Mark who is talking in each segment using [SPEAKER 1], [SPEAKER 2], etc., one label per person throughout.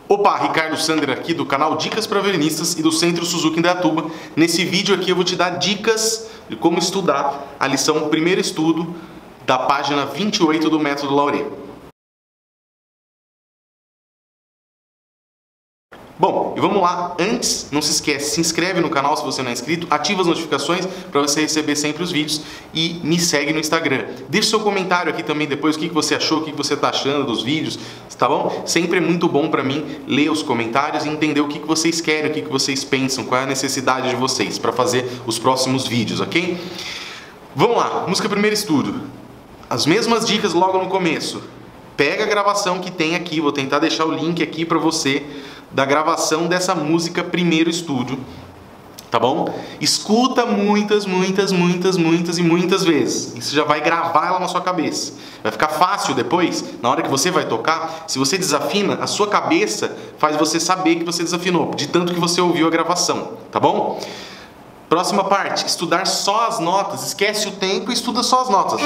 [SPEAKER 1] Opa, Ricardo Sander aqui do canal Dicas para Violinistas e do Centro Suzuki Indaiatuba. Nesse vídeo aqui eu vou te dar dicas de como estudar a lição Primeiro Estudo da página 28 do Método Lauré. Bom, e vamos lá. Antes, não se esquece, se inscreve no canal se você não é inscrito, ativa as notificações para você receber sempre os vídeos e me segue no Instagram. Deixe seu comentário aqui também depois, o que você achou, o que você está achando dos vídeos, tá bom? Sempre é muito bom para mim ler os comentários e entender o que vocês querem, o que vocês pensam, qual é a necessidade de vocês para fazer os próximos vídeos, ok? Vamos lá, música Primeiro Estudo. As mesmas dicas logo no começo. Pega a gravação que tem aqui, vou tentar deixar o link aqui para você da gravação dessa música Primeiro Estudo, tá bom? Escuta muitas e muitas vezes. Isso já vai gravar ela na sua cabeça. Vai ficar fácil depois, na hora que você vai tocar, se você desafina, a sua cabeça faz você saber que você desafinou, de tanto que você ouviu a gravação, tá bom? Próxima parte, estudar só as notas. Esquece o tempo e estuda só as notas.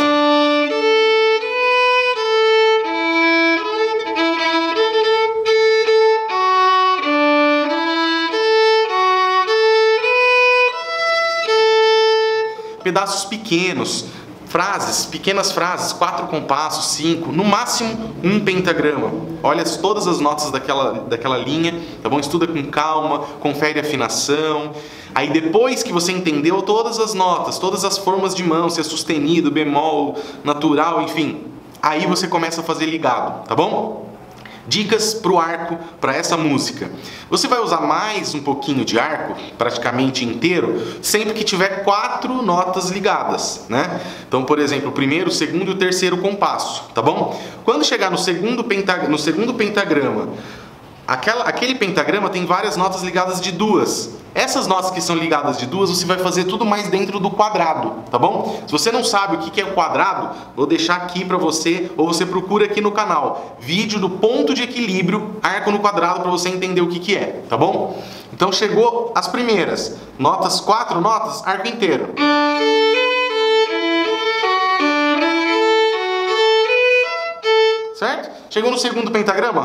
[SPEAKER 1] Pedaços pequenos, frases, pequenas frases, 4 compassos, 5, no máximo um pentagrama. Olha todas as notas daquela linha, tá bom? Estuda com calma, confere a afinação. Aí depois que você entendeu todas as notas, todas as formas de mão, se é sustenido, bemol, natural, enfim, aí você começa a fazer ligado, tá bom? Dicas para o arco, para essa música. Você vai usar mais um pouquinho de arco, praticamente inteiro, sempre que tiver 4 notas ligadas, né? Então, por exemplo, o primeiro, o segundo e o terceiro compasso, tá bom? Quando chegar no segundo pentagrama, aquele pentagrama tem várias notas ligadas de 2. Essas notas que são ligadas de 2, você vai fazer tudo mais dentro do quadrado, tá bom? Se você não sabe o que é o quadrado, vou deixar aqui pra você, ou você procura aqui no canal, vídeo do ponto de equilíbrio, arco no quadrado, pra você entender o que é, tá bom? Então chegou as primeiras, notas, 4 notas, arco inteiro. Certo? Chegou no segundo pentagrama.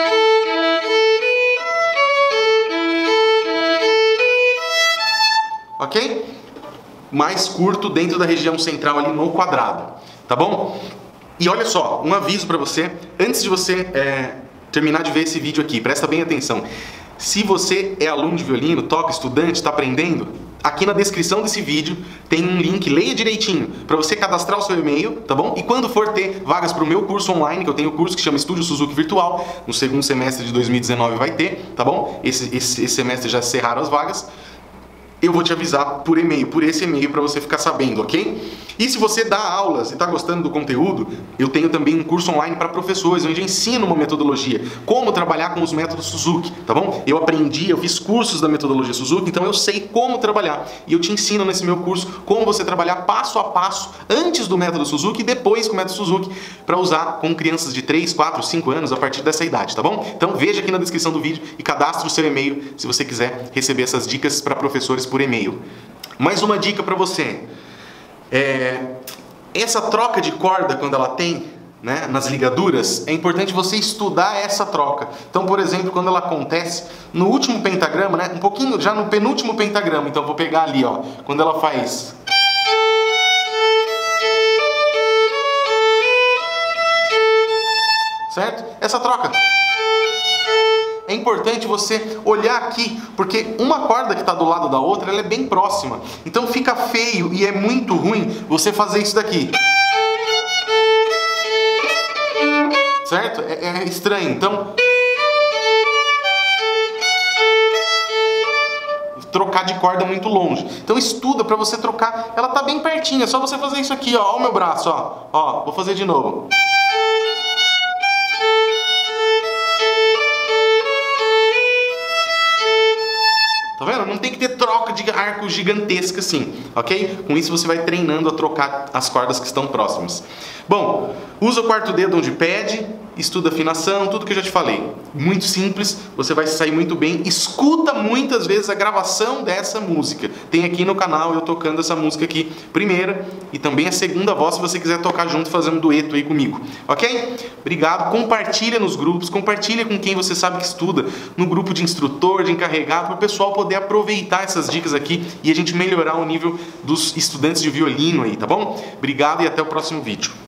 [SPEAKER 1] Ok? Mais curto dentro da região central ali no quadrado, tá bom? E olha só, um aviso para você, antes de você terminar de ver esse vídeo aqui, presta bem atenção. Se você é aluno de violino, toca, estudante, está aprendendo, aqui na descrição desse vídeo tem um link, leia direitinho, para você cadastrar o seu e-mail, tá bom? E quando for ter vagas para o meu curso online, que eu tenho um curso que chama Estúdio Suzuki Virtual, no segundo semestre de 2019 vai ter, tá bom? Esse semestre já encerraram as vagas. Eu vou te avisar por e-mail, por esse e-mail, para você ficar sabendo, ok? E se você dá aulas e está gostando do conteúdo, eu tenho também um curso online para professores, onde eu ensino uma metodologia, como trabalhar com os métodos Suzuki, tá bom? Eu aprendi, eu fiz cursos da metodologia Suzuki, então eu sei como trabalhar. E eu te ensino nesse meu curso como você trabalhar passo a passo, antes do método Suzuki e depois com o método Suzuki, para usar com crianças de 3, 4, 5 anos, a partir dessa idade, tá bom? Então veja aqui na descrição do vídeo e cadastre o seu e-mail, se você quiser receber essas dicas para professores por e-mail. Mais uma dica para você. Essa troca de corda, quando ela tem, né, nas ligaduras, é importante você estudar essa troca. Então, por exemplo, quando ela acontece no último pentagrama, né, um pouquinho já no penúltimo pentagrama, então vou pegar ali, ó, quando ela faz... Certo? Essa troca. É importante você olhar aqui, porque uma corda que está do lado da outra, ela é bem próxima. Então fica feio e é muito ruim você fazer isso daqui. Certo? É estranho. Então, trocar de corda muito longe. Então estuda para você trocar. Ela tá bem pertinho, é só você fazer isso aqui, ó. Ó o meu braço, ó. Ó, vou fazer de novo. Tá vendo? Não tem que ter troca de arco gigantesca assim, ok? Com isso você vai treinando a trocar as cordas que estão próximas. Bom, usa o quarto dedo onde pede, estuda afinação, tudo que eu já te falei. Muito simples, você vai sair muito bem. Escuta muitas vezes a gravação dessa música. tem aqui no canal eu tocando essa música aqui, primeira e também a segunda voz, se você quiser tocar junto, fazer um dueto aí comigo, ok? Obrigado, compartilha nos grupos, compartilha com quem você sabe que estuda, no grupo de instrutor, de encarregado, para o pessoal poder aproveitar essas dicas aqui e a gente melhorar o nível dos estudantes de violino aí, tá bom? Obrigado e até o próximo vídeo.